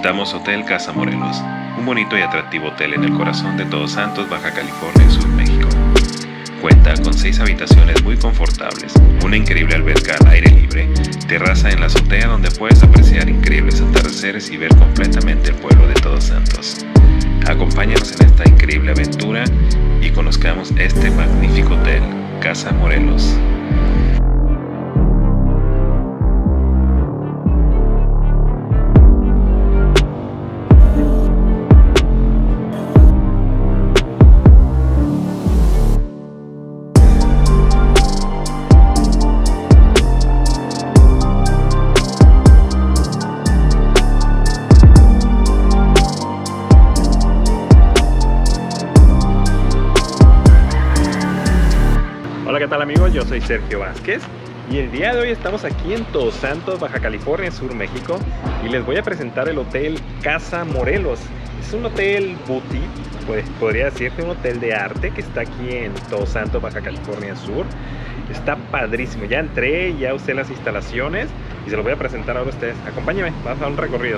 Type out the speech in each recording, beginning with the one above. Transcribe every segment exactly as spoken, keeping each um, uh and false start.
Visitamos Hotel Casa Morelos, un bonito y atractivo hotel en el corazón de Todos Santos, Baja California Sur, México. Cuenta con seis habitaciones muy confortables, una increíble alberca al aire libre, terraza en la azotea donde puedes apreciar increíbles atardeceres y ver completamente el pueblo de Todos Santos. Acompáñanos en esta increíble aventura y conozcamos este magnífico hotel, Casa Morelos. Hola, ¿qué tal amigos? Yo soy Sergio Vázquez y el día de hoy estamos aquí en Todos Santos, Baja California Sur, México, y les voy a presentar el Hotel Casa Morelos. Es un hotel boutique, pues podría decirse un hotel de arte que está aquí en Todos Santos, Baja California Sur. Está padrísimo, ya entré, ya usé las instalaciones y se los voy a presentar ahora a ustedes. Acompáñenme, vamos a dar un recorrido.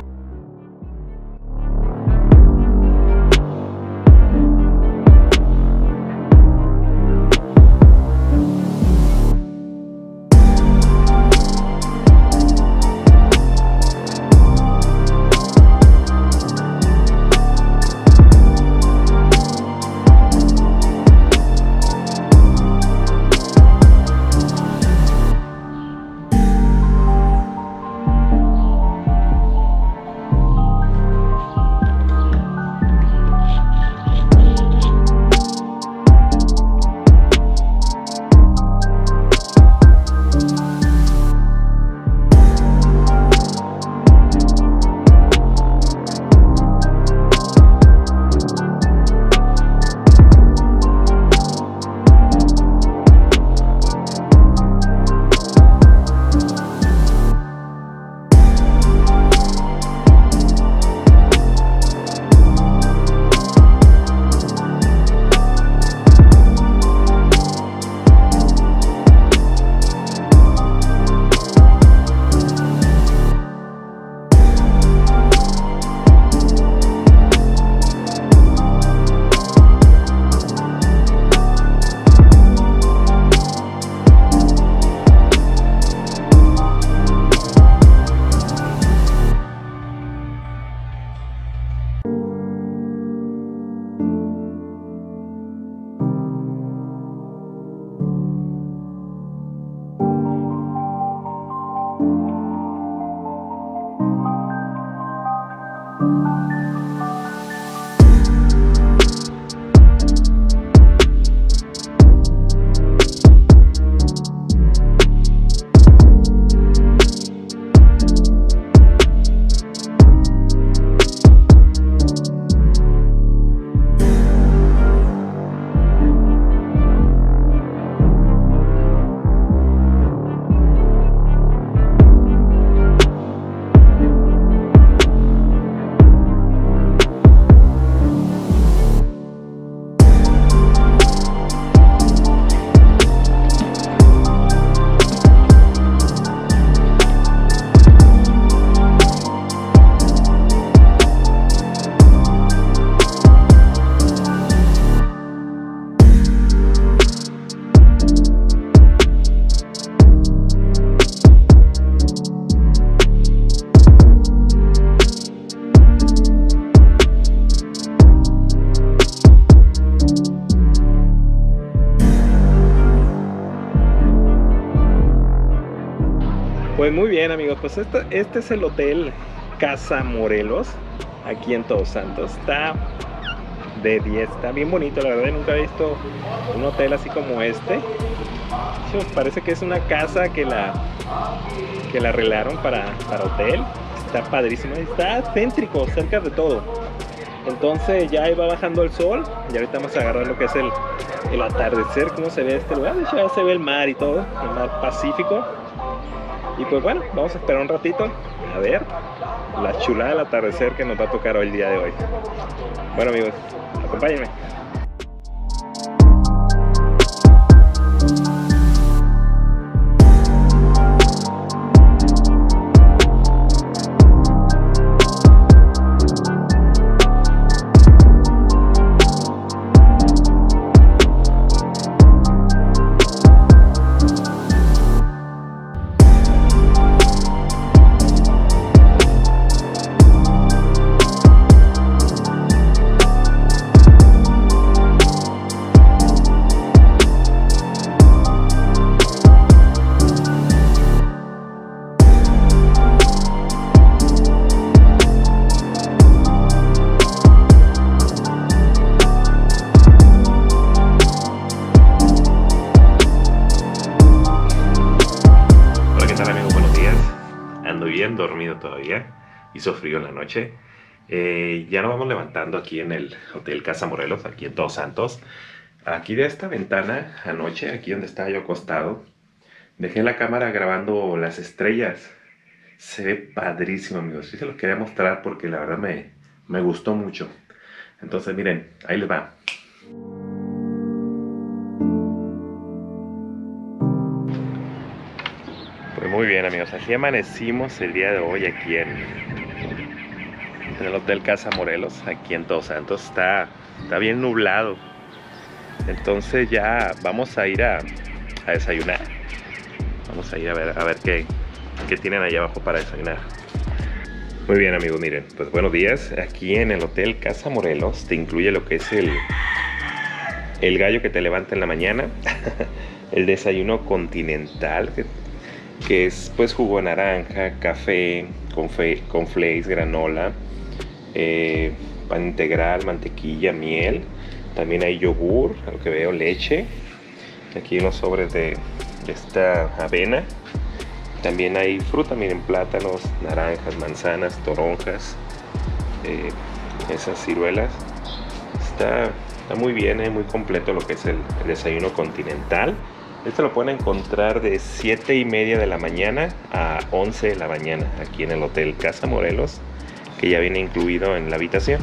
Pues muy bien amigos, pues este, este es el Hotel Casa Morelos, aquí en Todos Santos. Está de diez, está bien bonito, la verdad nunca he visto un hotel así como este. Sí, parece que es una casa que la, que la arreglaron para, para hotel. Está padrísimo, está céntrico, cerca de todo. Entonces ya ahí va bajando el sol y ahorita vamos a agarrar lo que es el, el atardecer, cómo se ve este lugar. De hecho ya se ve el mar y todo, el mar Pacífico. Y pues bueno, vamos a esperar un ratito a ver la chulada del atardecer que nos va a tocar hoy el día de hoy. Bueno amigos, acompáñenme. frío todavía, hizo frío en la noche. Eh, ya nos vamos levantando aquí en el Hotel Casa Morelos, aquí en Todos Santos. Aquí de esta ventana, anoche, aquí donde estaba yo acostado, dejé la cámara grabando las estrellas. Se ve padrísimo, amigos. Sí se los quería mostrar porque la verdad me, me gustó mucho. Entonces, miren, ahí les va. Pues muy bien, amigos. Así amanecimos el día de hoy aquí en, en el Hotel Casa Morelos, aquí en Todos Santos. Está, está bien nublado. Entonces ya vamos a ir a, a desayunar. Vamos a ir a ver, a ver qué, qué tienen allá abajo para desayunar. Muy bien, amigos, miren, pues buenos días. Aquí en el Hotel Casa Morelos te incluye lo que es el, el gallo que te levanta en la mañana, el desayuno continental, que, que es pues jugo de naranja, café, cornflakes, granola, eh, pan integral, mantequilla, miel. También hay yogur, a lo que veo, leche. Aquí unos sobres de, de esta avena. También hay fruta, miren, plátanos, naranjas, manzanas, toronjas, eh, esas ciruelas. Está, está muy bien, eh, muy completo lo que es el, el desayuno continental. Este lo pueden encontrar de siete y media de la mañana a once de la mañana aquí en el Hotel Casa Morelos, que ya viene incluido en la habitación.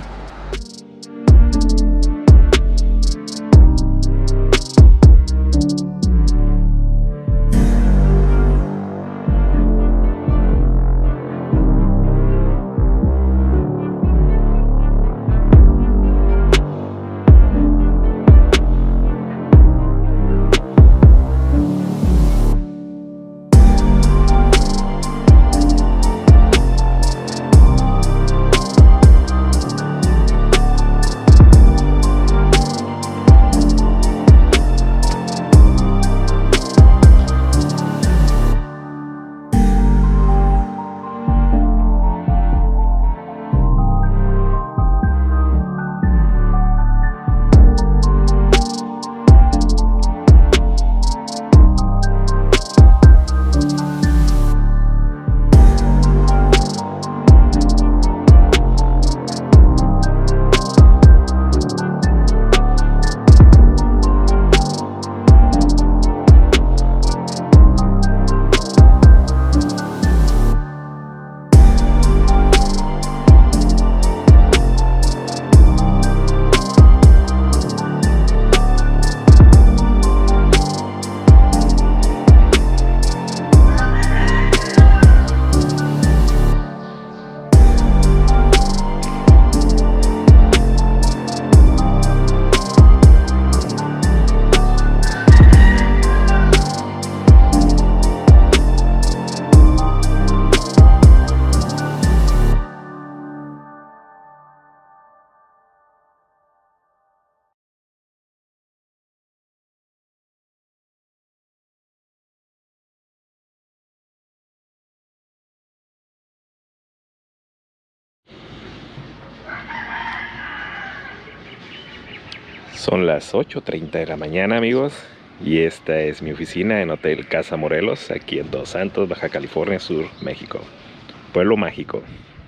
Son las ocho treinta de la mañana, amigos, y esta es mi oficina en Hotel Casa Morelos, aquí en Todos Santos, Baja California Sur, México. Pueblo mágico.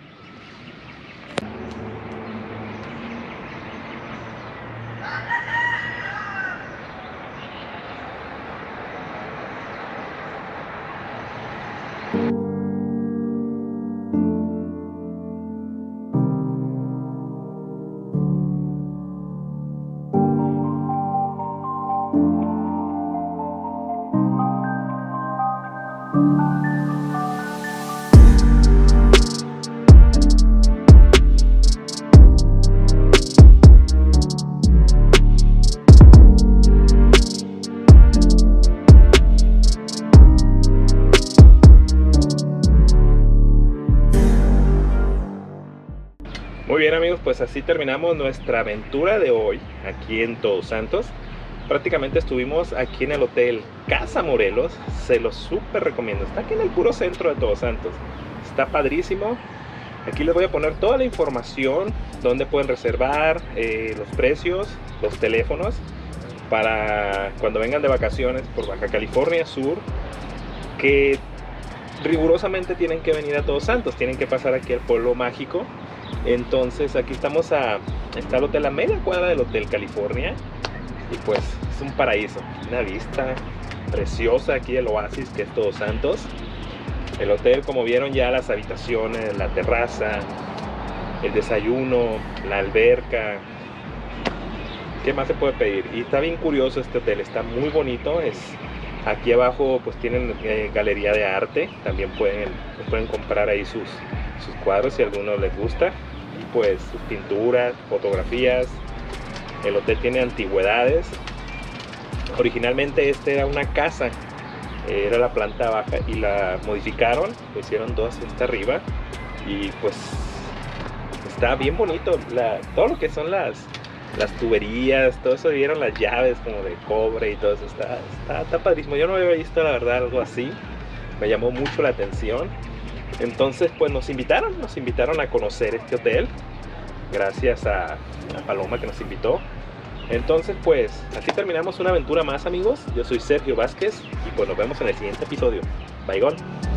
Muy bien, amigos, pues así terminamos nuestra aventura de hoy aquí en Todos Santos. Prácticamente estuvimos aquí en el Hotel Casa Morelos. Se los súper recomiendo. Está aquí en el puro centro de Todos Santos. Está padrísimo. Aquí les voy a poner toda la información, dónde pueden reservar, eh, los precios, los teléfonos, para cuando vengan de vacaciones por Baja California Sur, que rigurosamente tienen que venir a Todos Santos, tienen que pasar aquí al Pueblo Mágico. Entonces aquí estamos a, está el hotel a media cuadra del Hotel California y pues es un paraíso, una vista preciosa aquí del oasis que es Todos Santos. El hotel, como vieron ya, las habitaciones, la terraza, el desayuno, la alberca, ¿qué más se puede pedir? Y está bien curioso este hotel, está muy bonito. Es aquí abajo pues tienen eh, galería de arte, también pueden, pueden comprar ahí sus, sus cuadros si a alguno les gusta, y pues sus pinturas, fotografías. El hotel tiene antigüedades. Originalmente este era una casa, eh, era la planta baja y la modificaron, lo hicieron dos hasta arriba y pues está bien bonito. La, todo lo que son las las tuberías, todo eso, vieron las llaves como de cobre y todo eso, está, está, está padrísimo. Yo no había visto la verdad algo así, me llamó mucho la atención. Entonces pues nos invitaron, nos invitaron a conocer este hotel, gracias a, a Paloma que nos invitó. Entonces pues así terminamos una aventura más, amigos. Yo soy Sergio Vázquez y pues nos vemos en el siguiente episodio. Bye, gone.